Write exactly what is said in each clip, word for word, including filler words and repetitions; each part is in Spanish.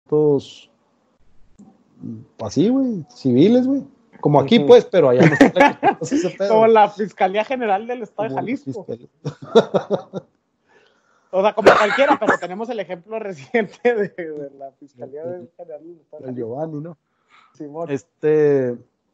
asuntos así, güey, civiles, güey. Como aquí, uh-huh. pues, pero allá no está ese pedo. Como la Fiscalía General del Estado como de Jalisco. O sea, como cualquiera, pero tenemos el ejemplo reciente de, de la Fiscalía General del Estado de Jalisco. El Giovanni, ¿no? Simón. Este...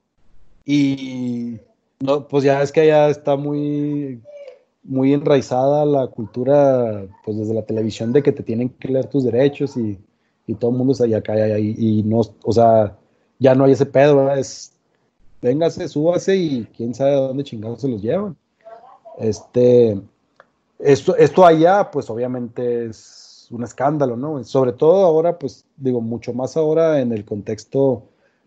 Y... No, pues ya es que allá está muy... muy enraizada la cultura, pues desde la televisión, de que te tienen que leer tus derechos y, y todo el mundo está allá acá y, y no, o sea, ya no hay ese pedo, ¿verdad? Es, véngase, súbase y quién sabe a dónde chingados se los llevan. Este, esto, esto allá, pues obviamente es un escándalo, ¿no? Sobre todo ahora, pues digo, mucho más ahora en el contexto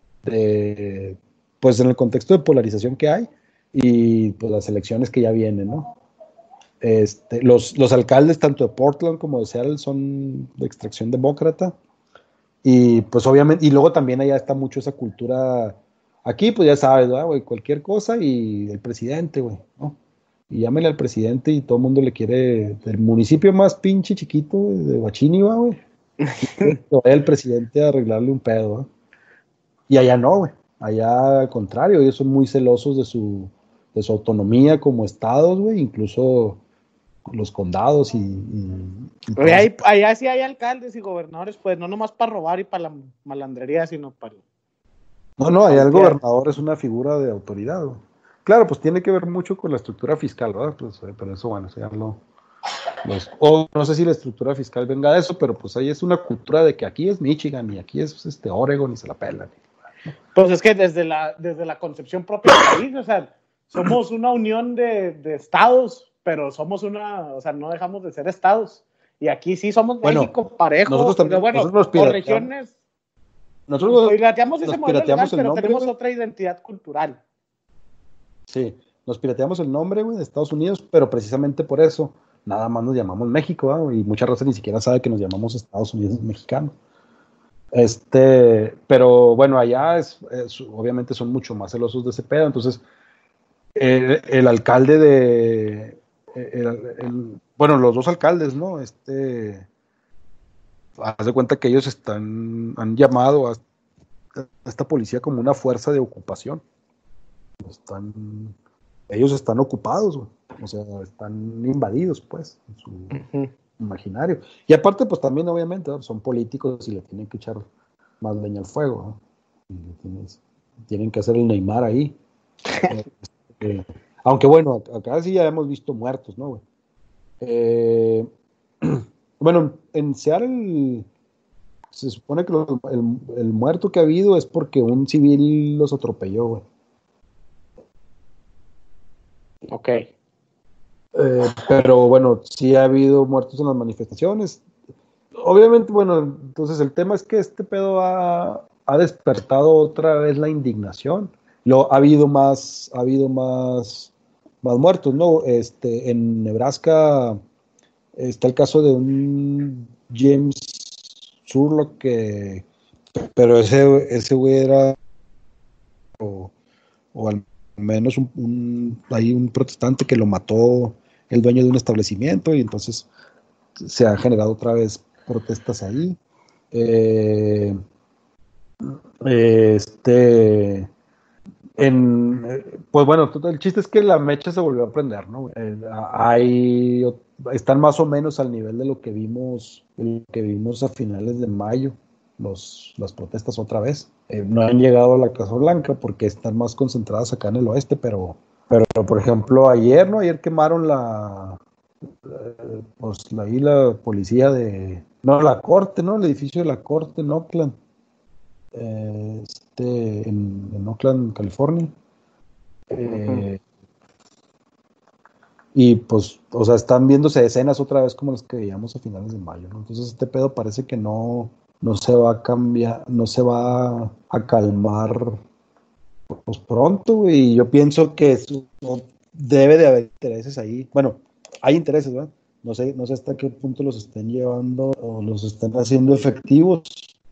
de, pues en el contexto de polarización que hay y pues las elecciones que ya vienen, ¿no? Este, los, los alcaldes tanto de Portland como de Seattle son de extracción demócrata y pues obviamente, y luego también allá está mucho esa cultura, aquí pues ya sabes, ¿verdad, güey? Cualquier cosa y el presidente, güey, ¿no? Y llámele al presidente y todo el mundo le quiere, el municipio más pinche chiquito de Huachini, güey, que vaya el presidente a arreglarle un pedo, ¿no? Y allá no, güey, allá al contrario, ellos son muy celosos de su, de su autonomía como estados, güey, incluso los condados y... y, y Oye, ahí, allá sí hay alcaldes y gobernadores, pues no nomás para robar y para la malandrería, sino para... No, no, allá el gobernador es una figura de autoridad, güey. Claro, pues tiene que ver mucho con la estructura fiscal, ¿verdad? Pues, pero eso, bueno, eso ya lo... Los, o no sé si la estructura fiscal venga de eso, pero pues ahí es una cultura de que aquí es Michigan y aquí es este Oregon y se la pelan. Pues es que desde la, desde la concepción propia del país, o sea, somos una unión de, de estados, pero somos una, o sea, no dejamos de ser estados. Y aquí sí somos bueno, México parejo, nosotros también, bueno, nosotros por regiones. Nosotros nos pirateamos ese nos modelo pirateamos legal, el pero nombre, tenemos güey. otra identidad cultural. Sí, nos pirateamos el nombre, güey, de Estados Unidos, pero precisamente por eso nada más nos llamamos México, güey, y mucha raza ni siquiera sabe que nos llamamos Estados Unidos mexicanos. Este, pero bueno, allá es, es, obviamente son mucho más celosos de ese pedo, entonces el, el alcalde de, el, el, bueno, los dos alcaldes, ¿no? Este, haz de cuenta que ellos están, han llamado a, a esta policía como una fuerza de ocupación. Están, ellos están ocupados, güey. O sea, están invadidos, pues, en su uh-huh. imaginario. Y aparte, pues también, obviamente, ¿no? Son políticos y le tienen que echar más leña al fuego, ¿no? Y tienes, tienen que hacer el Neymar ahí. eh, aunque bueno, acá sí ya hemos visto muertos, ¿no, güey? Eh, bueno, en Seattle se supone que lo, el, el muerto que ha habido es porque un civil los atropelló, güey. Ok. Eh, pero bueno, sí ha habido muertos en las manifestaciones. Obviamente, bueno, entonces el tema es que este pedo ha, ha despertado otra vez la indignación. Lo, ha habido más, ha habido más, más muertos, ¿no? Este, en Nebraska está el caso de un James Surlock que, pero ese, ese güey era, o, o al menos un, un, hay un protestante que lo mató el dueño de un establecimiento y entonces se han generado otra vez protestas ahí. Eh, este en, pues bueno, todo, el chiste es que la mecha se volvió a prender, ¿no? Eh, hay, están más o menos al nivel de lo que vimos, lo que vimos a finales de mayo, los, las protestas otra vez. Eh, no han llegado a la Casa Blanca porque están más concentradas acá en el oeste, pero, pero por ejemplo, ayer, ¿no? Ayer quemaron la, eh, pues ahí la policía de, no, la corte, ¿no? El edificio de la corte en Oakland. Eh, este, en, en Oakland, California. Eh, uh-huh. Y pues, o sea, están viéndose escenas otra vez como las que veíamos a finales de mayo, ¿no? Entonces este pedo parece que no, no se va a cambiar, no se va a calmar pues pronto, y yo pienso que eso, no, debe de haber intereses ahí. Bueno, hay intereses, ¿verdad? No sé, no sé hasta qué punto los estén llevando o los estén haciendo efectivos.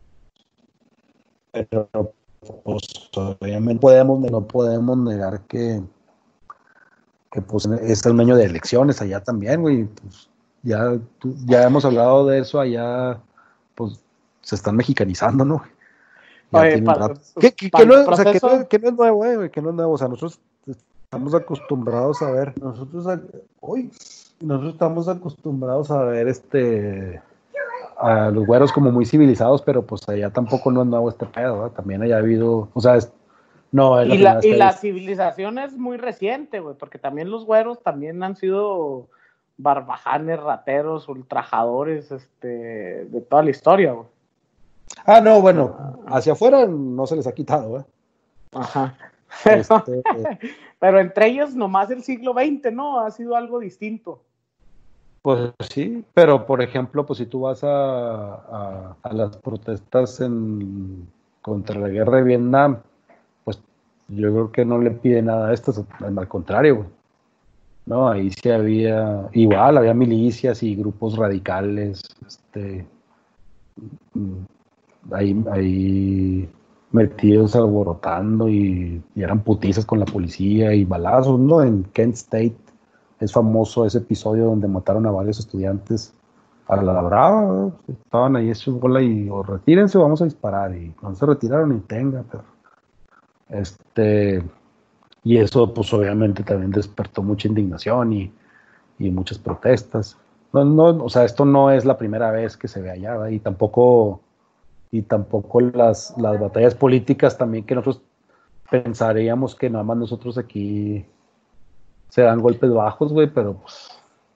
Pero pues obviamente podemos, no podemos negar que, que pues es el año de elecciones allá también, güey. Pues ya, ya hemos hablado de eso allá, pues se están mexicanizando, ¿no? Oye, para, que, que, que, no, o sea, que, no, que no es nuevo, eh, que no es nuevo, o sea, nosotros estamos acostumbrados a ver, nosotros, a, uy, nosotros estamos acostumbrados a ver este, a los güeros como muy civilizados, pero pues allá tampoco no es nuevo este pedo, ¿eh? También haya habido, o sea, es, no, es la y la, y la hay... civilización es muy reciente, güey, porque también los güeros también han sido barbajanes, rateros, ultrajadores, este, de toda la historia, güey. Ah, no, bueno, hacia afuera no se les ha quitado, ¿eh? Ajá. Pero, este, pero entre ellos nomás el siglo veinte, ¿no? Ha sido algo distinto. Pues sí, pero por ejemplo, pues si tú vas a, a, a las protestas en, contra la guerra de Vietnam, pues yo creo que no le pide nada a esto, al contrario, güey. No, ahí sí había, igual, había milicias y grupos radicales, este, ahí, ahí metidos alborotando y, y eran putizas con la policía y balazos, ¿no? En Kent State es famoso ese episodio donde mataron a varios estudiantes a la brava, ¿no? Estaban ahí hechos bola y o retírense o vamos a disparar, y no se retiraron ni tenga, pero este, y eso pues obviamente también despertó mucha indignación y, y muchas protestas. No, no, o sea, esto no es la primera vez que se ve allá, ¿verdad? Y tampoco y tampoco las, las batallas políticas también que nosotros pensaríamos que nada más nosotros aquí se dan golpes bajos, güey, pero pues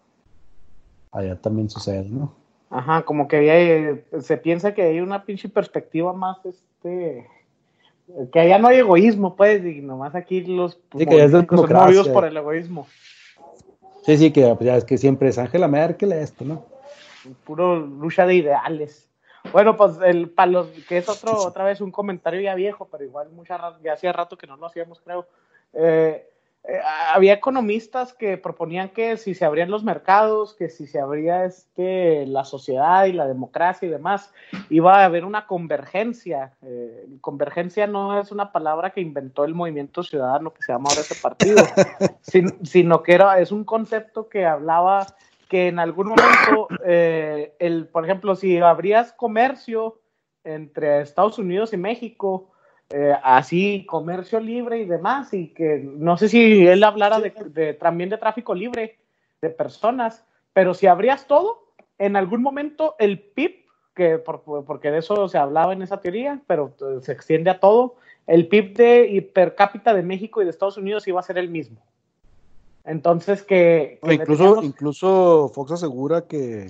allá también sucede, ¿no? Ajá, como que hay, se piensa que hay una pinche perspectiva más, este, que allá no hay egoísmo, pues, y nomás aquí los sí, que ya es democracia, son movidos por el egoísmo. Sí, sí, que pues, ya es que siempre es Angela Merkel esto, ¿no? Puro lucha de ideales. Bueno, pues el para los que es otro, otra vez un comentario ya viejo, pero igual mucha, ya hacía rato que no lo hacíamos, creo. Eh, eh, había economistas que proponían que si se abrían los mercados, que si se abría este, la sociedad y la democracia y demás, iba a haber una convergencia. Eh, convergencia no es una palabra que inventó el Movimiento Ciudadano, que se llama ahora ese partido, sin, sino que era, es un concepto que hablaba que en algún momento, eh, el, por ejemplo, si abrías comercio entre Estados Unidos y México, eh, así comercio libre y demás, y que no sé si él hablara de, de, también de tráfico libre de personas, pero si abrías todo, en algún momento el P I B, que por, porque de eso se hablaba en esa teoría, pero se extiende a todo, el P I B de per cápita de México y de Estados Unidos iba a ser el mismo. Entonces que, que incluso, teníamos... incluso Fox asegura que,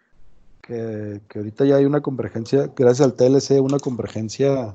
que, que ahorita ya hay una convergencia, gracias al T L C, una convergencia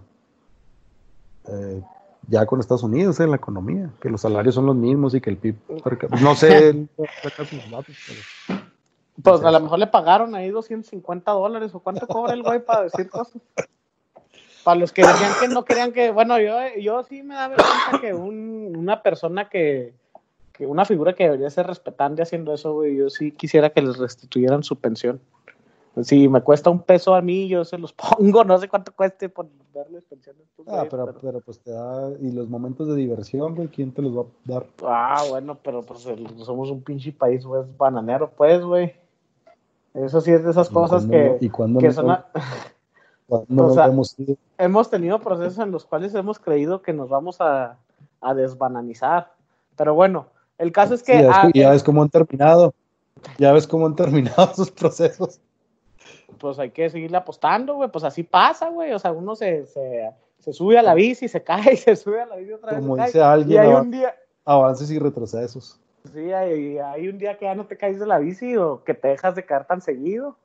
eh, ya con Estados Unidos en la economía, que los salarios son los mismos y que el P I B, no sé, pero... pues a lo mejor le pagaron ahí doscientos cincuenta dólares o cuánto cobra el güey para decir cosas. Para los que decían que no querían que, bueno, yo, yo sí me da vergüenza que un, una persona que que una figura que debería ser respetante haciendo eso, güey, yo sí quisiera que les restituyeran su pensión. Si me cuesta un peso a mí, yo se los pongo, no sé cuánto cueste por darles pensiones. Ah, güey, pero, pero, pero pues te da, y los momentos de diversión, güey, ¿quién te los va a dar? Ah, bueno, pero pues el, somos un pinche país, güey, bananero, pues, güey. Eso sí es de esas cosas que... ¿Y cuándo que no, son a... no o sea, hemos, ido? hemos tenido procesos en los cuales hemos creído que nos vamos a, a desbananizar. Pero bueno, el caso es que... Sí, ya, ves, ah, ya el... ves cómo han terminado. Ya ves cómo han terminado sus procesos. Pues hay que seguirle apostando, güey. Pues así pasa, güey. O sea, uno se, se, se sube a la bici, se cae y se sube a la bici otra vez. Como se dice cae. alguien, y hay un día... avances y retrocesos. Sí, hay, hay un día que ya no te caes de la bici o que te dejas de caer tan seguido.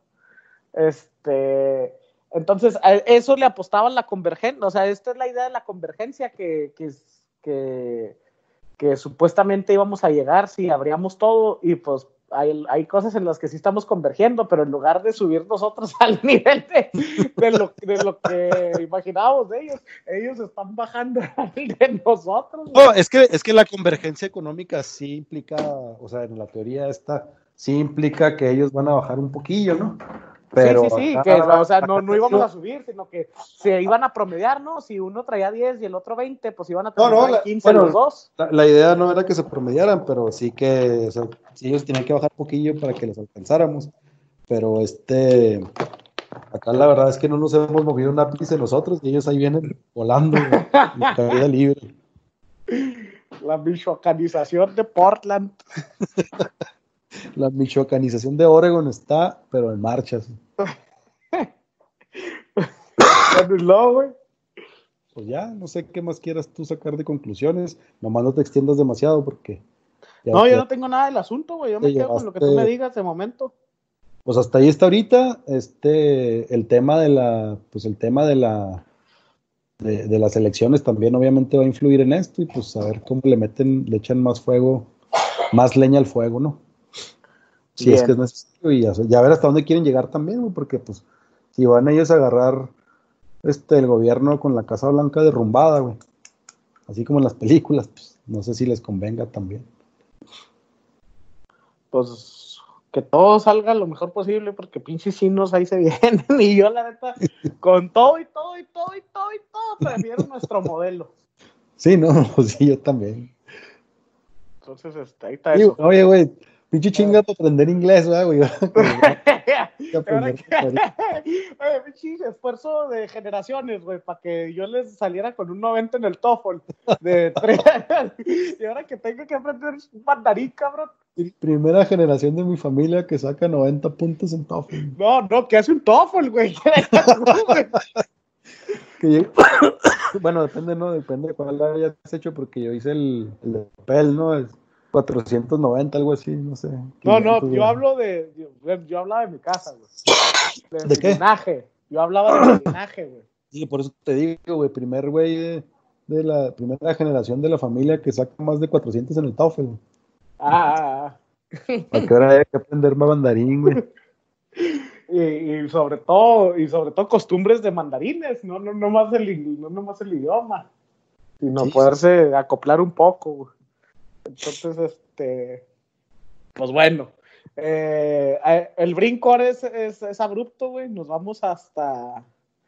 Este... Entonces, a eso le apostaban la convergencia. O sea, esta es la idea de la convergencia que, que, que, que supuestamente íbamos a llegar si abríamos todo y pues hay, hay cosas en las que sí estamos convergiendo, pero en lugar de subir nosotros al nivel de, de, lo, de lo que imaginábamos de ellos, ellos están bajando de nosotros. No, es que, es que la convergencia económica sí implica, o sea, en la teoría esta, sí implica que ellos van a bajar un poquillo, ¿no? Pero sí, sí, sí, acá, que o sea, no, no íbamos a subir, sino que se iban a promediar, ¿no? Si uno traía diez y el otro veinte, pues iban a tener no, no, la, quince bueno, los dos. La, la idea no era que se promediaran, pero sí que, o sea, sí ellos tenían que bajar un poquillo para que los alcanzáramos. Pero este, Acá la verdad es que no nos hemos movido un ápice nosotros y ellos ahí vienen volando, en caída libre. La michoacanización de Portland. La michoacanización de Oregon está, pero en marcha. ¿Sí? No, güey. Pues ya, no sé qué más quieras tú sacar de conclusiones. Nomás no te extiendas demasiado porque... No, yo no tengo nada del asunto, güey. Yo me quedo con lo que tú me digas de momento. Pues hasta ahí está ahorita, este, el tema de la, pues el tema de la, de, de las elecciones también obviamente va a influir en esto y pues a ver cómo le meten, le echan más fuego, más leña al fuego, ¿no? Si Bien. Es que es necesario y ya, ya ver hasta dónde quieren llegar también, güey, porque pues si van ellos a agarrar este el gobierno con la Casa Blanca derrumbada, güey, así como en las películas, pues no sé si les convenga también. Pues que todo salga lo mejor posible, porque pinches chinos ahí se vienen, y yo la neta, con todo y todo y todo y todo y todo, prefiero nuestro modelo. Sí, no, pues sí, yo también. Entonces, este, ahí está sí, eso. Oye, güey, pinche chinga para aprender inglés, güey. Oye, pinche esfuerzo de generaciones, güey, para que yo les saliera con un noventa en el TOEFL de tres años, y ahora que tengo que aprender mandarín, cabrón. Primera generación de mi familia que saca noventa puntos en TOEFL. No, no, que hace un TOEFL, güey. que yo... bueno, depende, ¿no? Depende de cuál hayas hecho, porque yo hice el, el de papel, ¿no? Es cuatrocientos noventa, algo así, no sé. No, no, yo hablo de, yo, yo hablaba de mi casa, güey. De, ¿De mi qué? linaje. Yo hablaba de mi linaje, güey. Sí, por eso te digo, güey, primer güey de, de la primera generación de la familia que saca más de cuatrocientos en el TOEFL. Ah, ah, ah. ¿A qué hora hay que aprender más mandarín, güey? Y, y sobre todo, y sobre todo costumbres de mandarines, no, no, no más el, no, no más el idioma, sino sí, poderse sí. acoplar un poco, güey. Entonces, este, pues bueno, eh, el brinco ahora es, es, es abrupto, güey. Nos vamos hasta,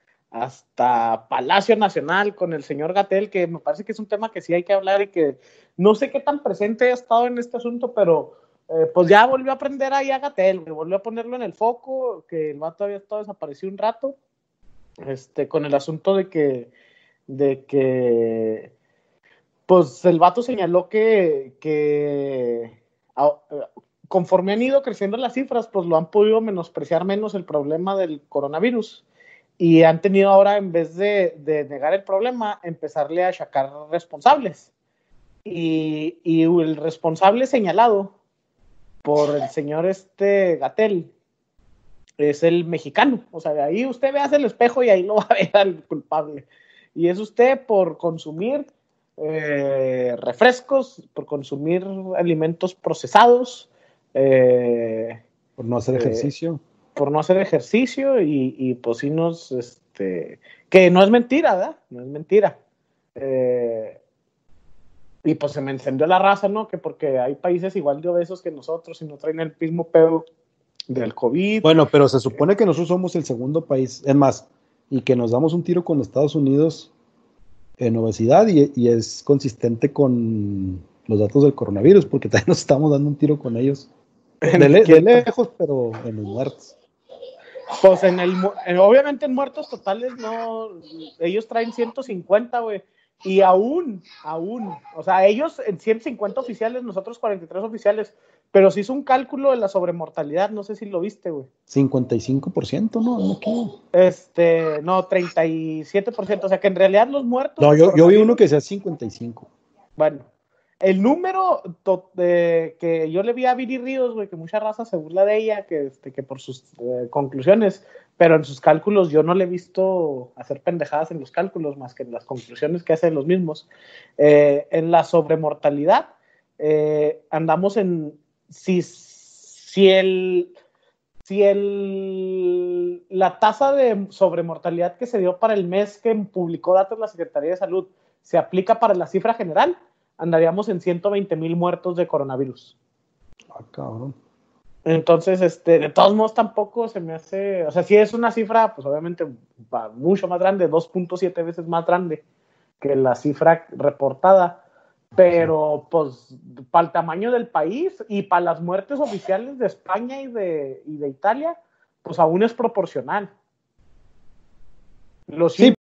hasta Palacio Nacional con el señor Gatell, que me parece que es un tema que sí hay que hablar y que no sé qué tan presente ha estado en este asunto, pero eh, pues ya volvió a aprender ahí a Gatell, güey. Volvió a ponerlo en el foco, que el vato había estado desaparecido un rato, este, con el asunto de que, de que pues el vato señaló que, que a, conforme han ido creciendo las cifras, pues lo han podido menospreciar menos el problema del coronavirus y han tenido ahora, en vez de, de negar el problema, empezarle a achacar responsables. Y, y el responsable señalado por el señor este Gatell es el mexicano. O sea, de ahí usted ve hacia el espejo y ahí lo va a ver al culpable. Y es usted por consumir Eh, refrescos, por consumir alimentos procesados, eh, por no hacer ejercicio, eh, por no hacer ejercicio y, y pues sí nos, este, que no es mentira, ¿verdad? No es mentira. Eh, y pues se me encendió la raza, ¿no? Que porque hay países igual de obesos que nosotros y no traen el mismo pedo del COVID. Bueno, pero se supone que nosotros somos el segundo país, es más, y que nos damos un tiro con Estados Unidos en obesidad y, y es consistente con los datos del coronavirus, porque también nos estamos dando un tiro con ellos. De, le, de lejos, pero en los muertos. Pues en el, obviamente en muertos totales no, ellos traen ciento cincuenta, güey, y aún, aún, o sea, ellos en ciento cincuenta oficiales, nosotros cuarenta y tres oficiales, pero se hizo un cálculo de la sobremortalidad, no sé si lo viste, güey. cincuenta y cinco por ciento, ¿no? No quiero. Este, no, treinta y siete por ciento, o sea que en realidad los muertos... No, yo, yo vi uno que sea cincuenta y cinco. Bueno, el número de, que yo le vi a Viri Ríos, güey, que mucha raza se burla de ella, que, este, que por sus eh, conclusiones, pero en sus cálculos yo no le he visto hacer pendejadas en los cálculos, más que en las conclusiones que hacen los mismos. Eh, en la sobremortalidad, eh, andamos en... Si, si el... Si el, la tasa de sobremortalidad que se dio para el mes que publicó datos la Secretaría de Salud se aplica para la cifra general, andaríamos en ciento veinte mil muertos de coronavirus. Ah, cabrón. Entonces, este, de todos modos tampoco se me hace, o sea, sí es una cifra, pues obviamente mucho más grande, dos punto siete veces más grande que la cifra reportada, pero pues para el tamaño del país y para las muertes oficiales de España y de, y de Italia, pues aún es proporcional. Los sí,